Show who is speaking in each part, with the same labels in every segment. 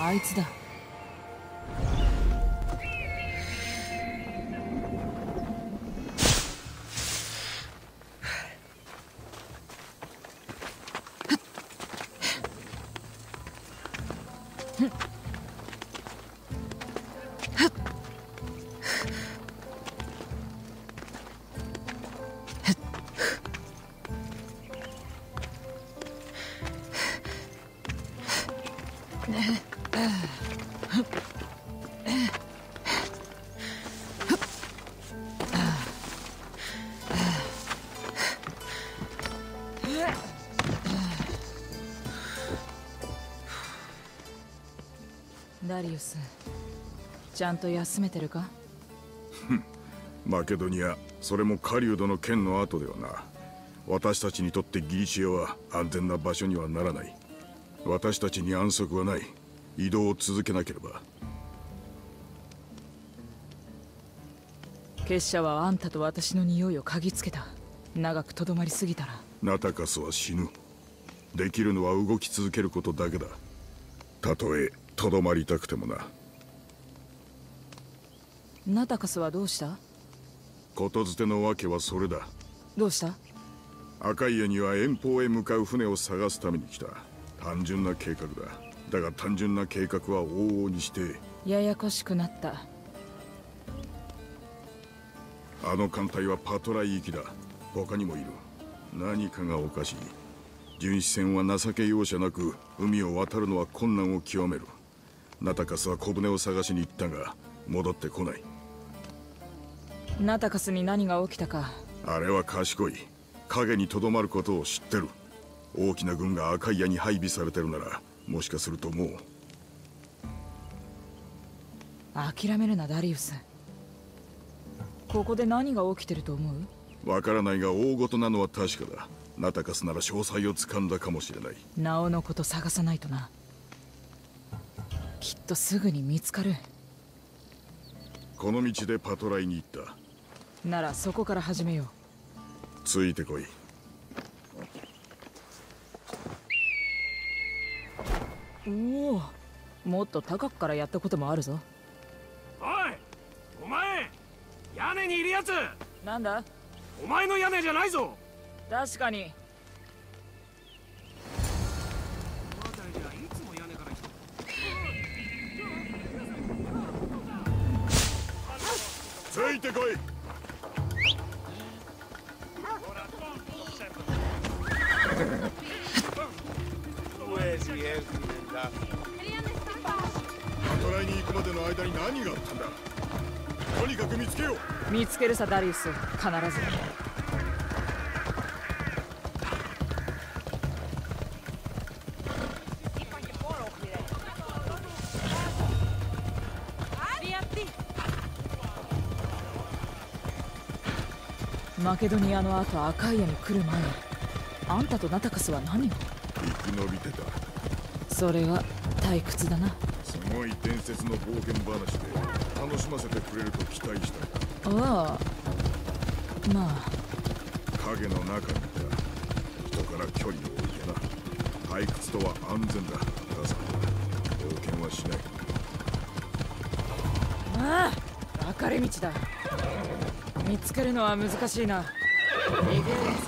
Speaker 1: あいつだ。ダリウス、ちゃんと休めてるか？
Speaker 2: マケドニア、それも狩人の剣の後ではな。私たちにとってギリシアは安全な場所にはならない。私たちに安息はない。移動を続けなければ。
Speaker 1: 結社はあんたと私の匂いを嗅ぎつけた。長くとどまりすぎたら
Speaker 2: ナタカスは死ぬ。できるのは動き続けることだけだ。たとえとどまりたくてもな。
Speaker 1: ナタカスはどうした？
Speaker 2: ことづてのわけはそれだ。
Speaker 1: どうした？
Speaker 2: アカイアには遠方へ向かう船を探すために来た。単純な計画だ。だが単純な計画は往々にして
Speaker 1: ややこしくなった。
Speaker 2: あの艦隊はパトライ行きだ。他にもいる。何かがおかしい。巡視船は情け容赦なく海を渡るのは困難を極める。ナタカスは小舟を探しに行ったが戻ってこない。
Speaker 1: ナタカスに何が起きたか。
Speaker 2: あれは賢い。影にとどまることを知ってる。大きな軍がアカイアに配備されてるならもしかするともう。
Speaker 1: 諦めるなダリウス。ここで何が起きてると思う？
Speaker 2: わからないが大事なのは確かだ。ナタカスなら詳細をつかんだかもしれない。
Speaker 1: ナオのこと探さないとな。きっとすぐに見つかる。
Speaker 2: この道でパトライに行った。
Speaker 1: ならそこから始めよう。
Speaker 2: ついてこい。
Speaker 1: おお、もっと高くからやったこともあるぞ。
Speaker 3: おい、お前屋根にいるやつ。
Speaker 1: なんだ？
Speaker 3: お前の屋根じゃないぞ。
Speaker 1: 確かに。
Speaker 3: この辺りではいつも屋根から
Speaker 2: ついてこい。パトライに行くまでの間に何があったんだ。とにかく見つけよう。
Speaker 1: 見つけるさダリウス、必ず。マケドニアの後アカイアに来る前にあんたとナタカスは何を？
Speaker 2: 生き延びてた。
Speaker 1: それは退屈だな。
Speaker 2: すごい伝説の冒険話で楽しませてくれると期待した。
Speaker 1: ああ、まあ
Speaker 2: 影の中にいた。人から距離を置いてな。退屈とは安全だ。母さん冒険はしない。
Speaker 1: ああ、分かれ道だ。見つけるのは難しいな。逃げる。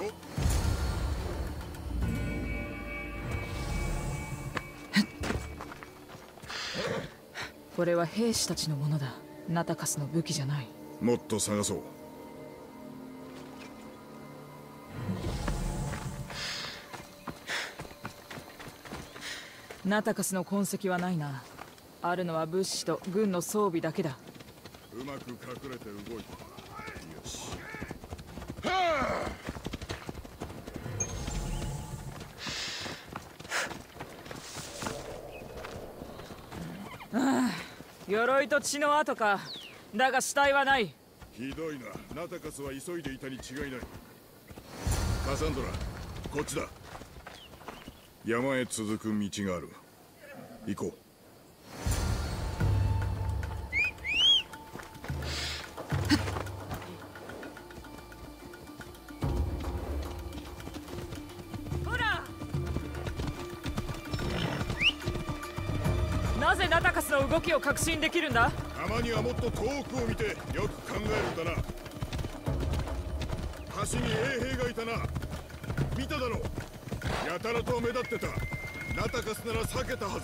Speaker 1: これは兵士たちのものだ。ナタカスの武器じゃない。
Speaker 2: もっと探そう。
Speaker 1: ナタカスの痕跡はないな。あるのは物資と軍の装備だけだ。
Speaker 2: うまく隠れて動いた。よし。は
Speaker 1: あ、ああ、鎧と血の跡か。だが死体はない。
Speaker 2: ひどいな。ナタカスは急いでいたに違いない。カサンドラ、こっちだ。山へ続く道がある。行こう。
Speaker 1: なぜぜナタカスの動きを確信できるんだ？
Speaker 2: たまにはもっと遠くを見てよく考えるんだな。橋に衛兵がいたな。見ただろう。やたらと目立ってた。ナタカスなら避けたはず。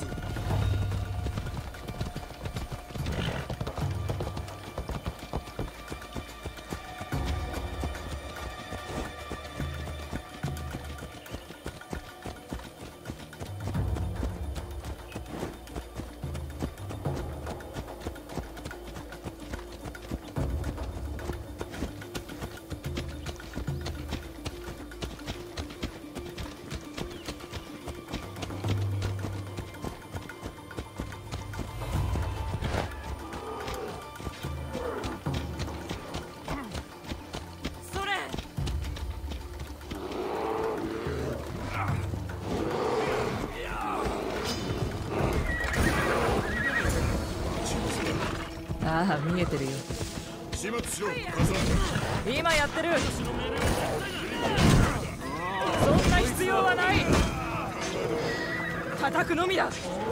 Speaker 1: ああ、見えてるよ。
Speaker 2: 始末しろ、カサン。
Speaker 1: 今やってる。そんな必要はない。叩くのみだ。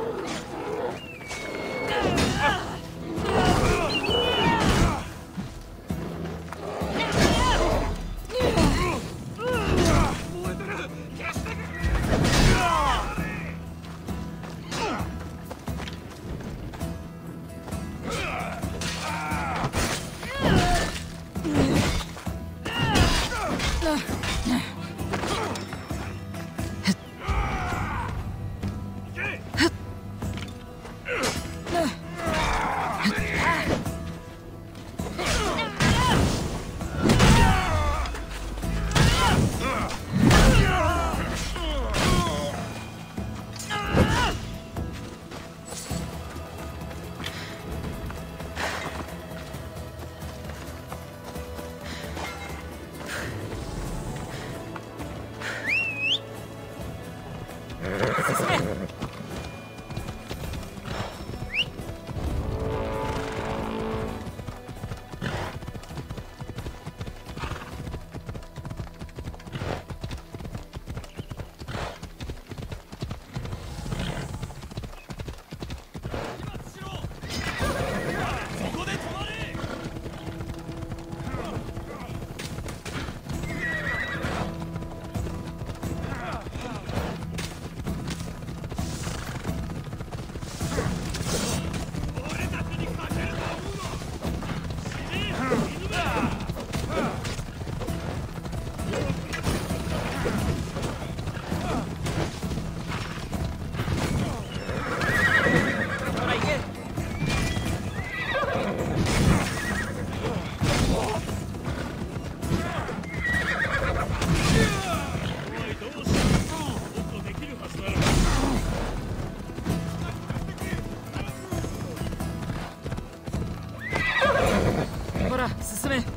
Speaker 1: 進め。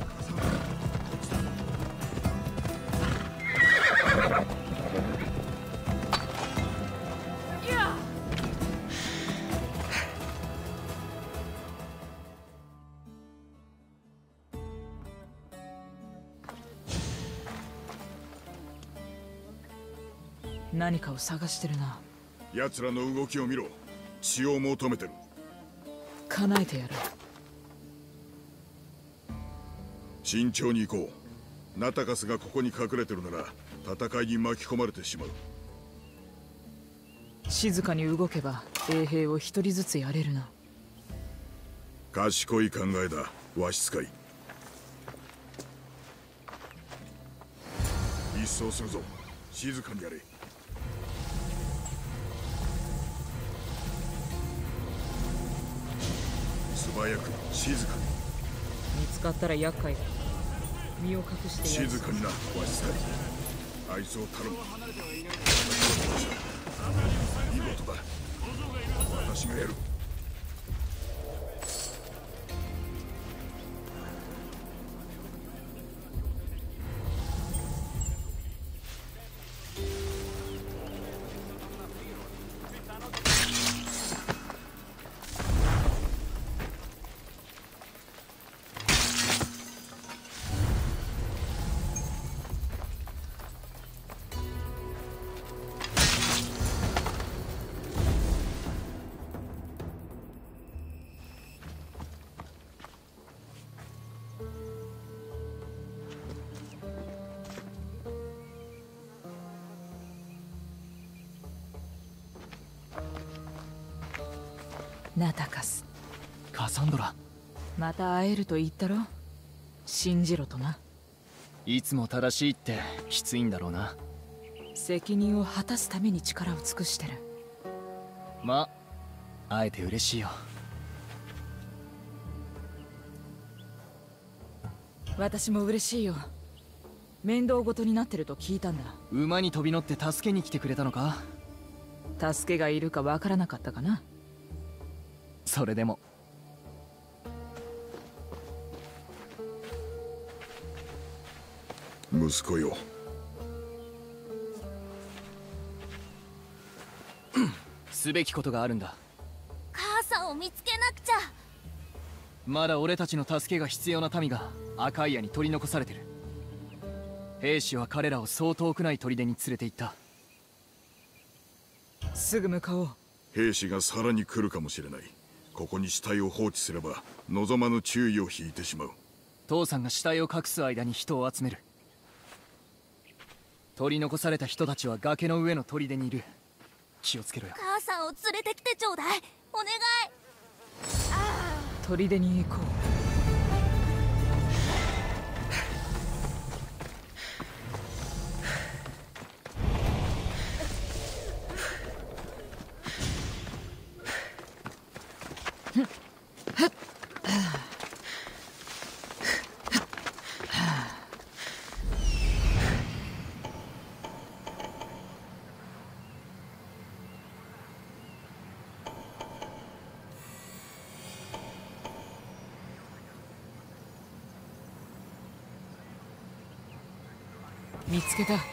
Speaker 1: 何かを探してるな。
Speaker 2: 奴らの動きを見ろ。血を求めてる。
Speaker 1: 叶えてやる。
Speaker 2: 慎重に行こう。ナタカスがここに隠れてるなら戦いに巻き込まれてしまう。
Speaker 1: 静かに動けば衛兵を一人ずつやれるな。
Speaker 2: 賢い考えだ、わし使い。一掃するぞ。静かにやれ。素早く静かに。
Speaker 1: 見つかったら厄介だ。身を隠してやる。
Speaker 2: 静かにな、わし使い。あいつを頼む。見事だ。私がやる。
Speaker 1: ナタカス。
Speaker 4: カサンドラ、
Speaker 1: また会えると言ったろ。信じろとな。
Speaker 4: いつも正しいってきついんだろうな。
Speaker 1: 責任を果たすために力を尽くしてる。
Speaker 4: まあ会えて嬉しいよ。
Speaker 1: 私も嬉しいよ。面倒ごとになってると聞いたんだ。
Speaker 4: 馬に飛び乗って助けに来てくれたのか。
Speaker 1: 助けがいるかわからなかったかな。
Speaker 4: それでも
Speaker 2: 息子よ。
Speaker 4: すべきことがあるんだ。
Speaker 5: 母さんを見つけなくちゃ。
Speaker 4: まだ俺たちの助けが必要な民がアカイアに取り残されてる。兵士は彼らをそう遠くない砦に連れて行った。
Speaker 1: すぐ向かおう。
Speaker 2: 兵士がさらに来るかもしれない。ここに死体を放置すれば望まぬ注意を引いてしまう。
Speaker 4: 父さんが死体を隠す間に人を集める。取り残された人たちは崖の上の砦にいる。気をつけろよ。
Speaker 5: 母さんを連れてきてちょうだい。お願い。
Speaker 1: 砦に行こう。見つけた。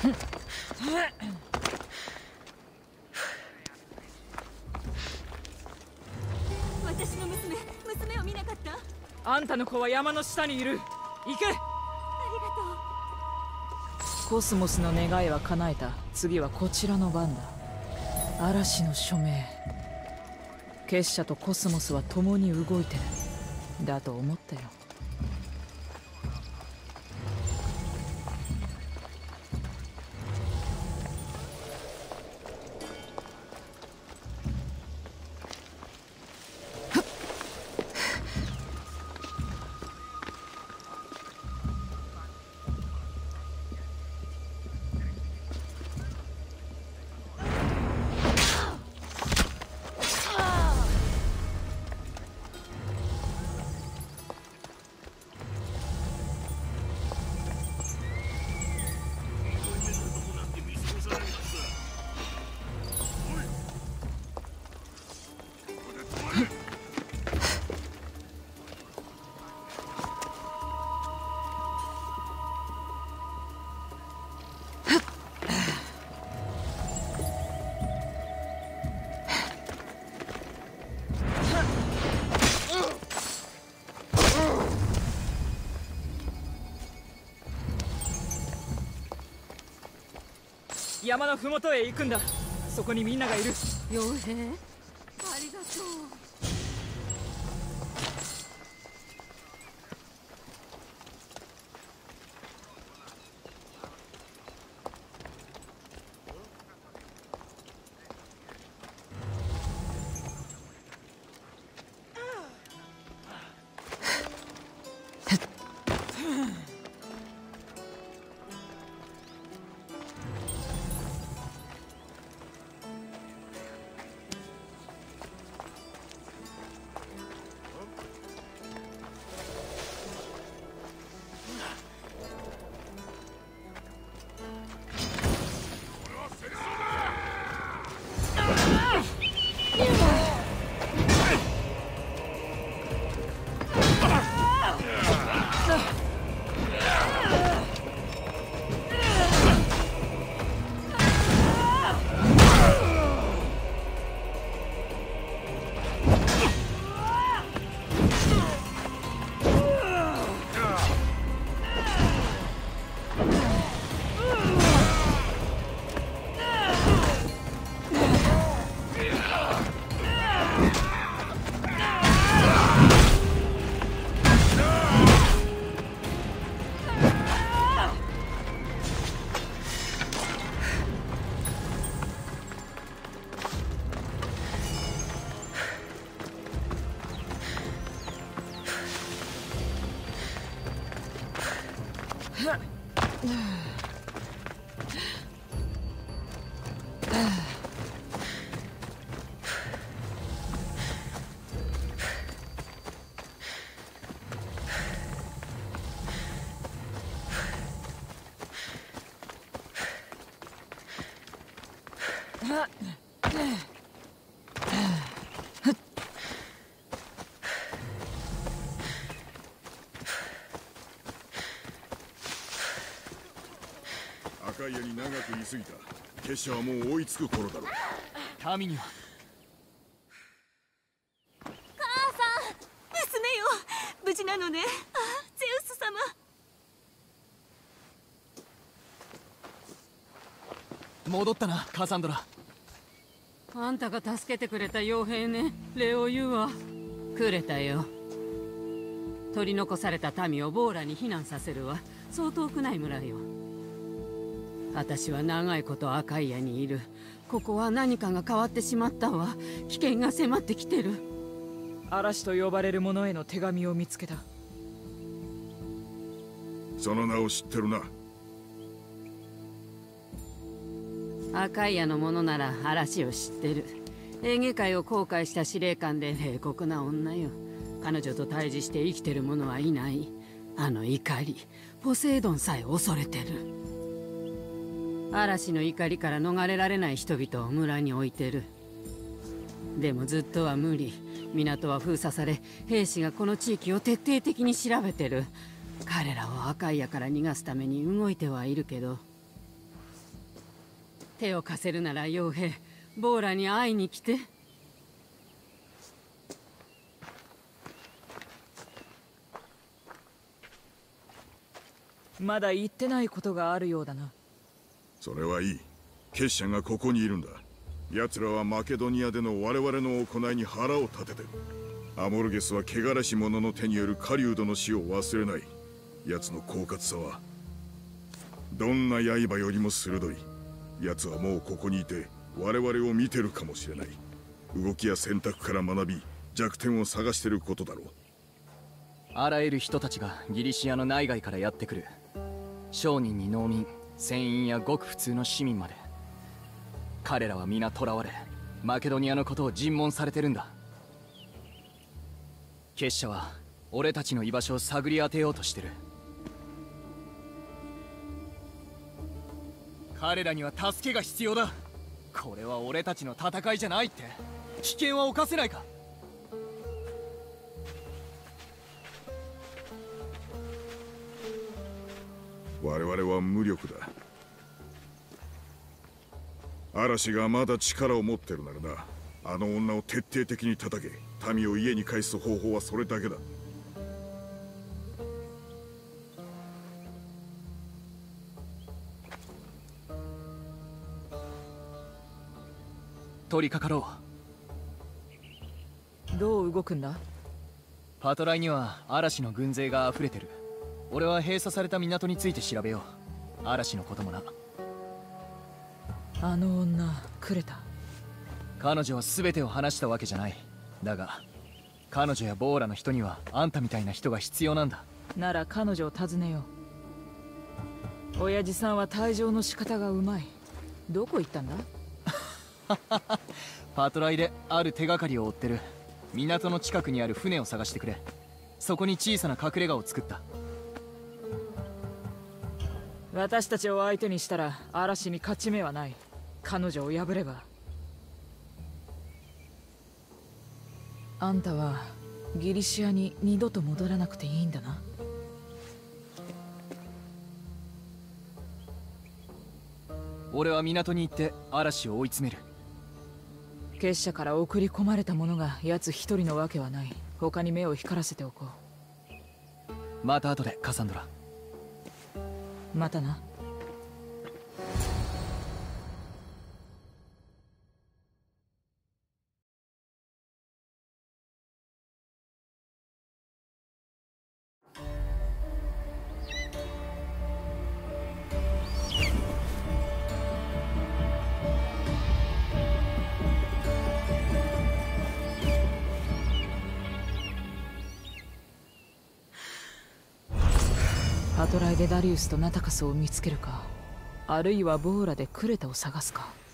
Speaker 5: 私の娘を見なかった？
Speaker 1: あんたの子は山の下にいる。行け。
Speaker 5: ありがとう。
Speaker 1: コスモスの願いは叶えた。次はこちらの番だ。嵐の署名。結社とコスモスは共に動いてる。だと思ったよ。山のふもとへ行くんだ。そこにみんながいる。
Speaker 6: 傭兵、ありがとう。
Speaker 2: 赤い矢に長く居すぎた。結社はもう追いつく頃だろう。
Speaker 4: 民には
Speaker 5: 母さん、娘よ、無事なのね。あ、ゼウス様。
Speaker 4: 戻ったな、カサンドラ。
Speaker 6: あんたが助けてくれた傭兵ね。礼を言うわ。くれたよ。取り残された民をボーラに避難させるわ。そう遠くない村よ。私は長いこと赤い矢にいる。ここは何かが変わってしまったわ。危険が迫ってきてる。
Speaker 1: 嵐と呼ばれる者への手紙を見つけた。
Speaker 2: その名を知ってるな。
Speaker 6: 赤い矢の者なら嵐を知ってる。エーゲ海を航海した司令官で冷酷な女よ。彼女と対峙して生きてる者はいない。あの怒り、ポセイドンさえ恐れてる。嵐の怒りから逃れられない人々を村に置いてる。でもずっとは無理。港は封鎖され、兵士がこの地域を徹底的に調べてる。彼らを赤い矢から逃がすために動いてはいるけど、 手を貸せるなら傭兵ボーラに会いに来て。
Speaker 1: まだ言ってないことがあるようだな。
Speaker 2: それはいい。結社がここにいるんだ。奴らはマケドニアでの我々の行いに腹を立ててる。アモルゲスは汚らし者の手による狩人の死を忘れない。奴の狡猾さはどんな刃よりも鋭い。奴はもうここにいて我々を見てるかもしれない。動きや選択から学び弱点を探してることだろう。
Speaker 4: あらゆる人たちがギリシアの内外からやってくる。商人に農民、船員やごく普通の市民まで。彼らは皆囚われ、マケドニアのことを尋問されてるんだ。結社は俺たちの居場所を探り当てようとしてる。彼らには助けが必要だ。これは俺たちの戦いじゃないって。危険は冒せないか。
Speaker 2: 我々は無力だ。嵐がまだ力を持ってるならな、あの女を徹底的に叩け。民を家に帰す方法はそれだけだ。
Speaker 4: 取り掛かろ
Speaker 1: う。どう動くんだ？
Speaker 4: パトライには嵐の軍勢が溢れてる。俺は閉鎖された港について調べよう。嵐のこともな。
Speaker 1: あの女クレタ。
Speaker 4: 彼女は全てを話したわけじゃない。だが彼女やボーラの人にはあんたみたいな人が必要なんだ。
Speaker 1: なら彼女を訪ねよう。親父さんは退場の仕方がうまい。どこ行ったんだ？
Speaker 4: パトライである手がかりを追ってる。港の近くにある船を探してくれ。そこに小さな隠れ家を作った。
Speaker 1: 私たちを相手にしたら嵐に勝ち目はない。彼女を破れば。あんたはギリシアに二度と戻らなくていいんだな。
Speaker 4: 俺は港に行って嵐を追い詰める。
Speaker 1: 結社から送り込まれた者が奴一人のわけはない。他に目を光らせておこ
Speaker 4: う。また後でカサンドラ。
Speaker 1: またな。パトライでダリウスとナタカスを見つけるか、あるいはボーラでクレタを探すか。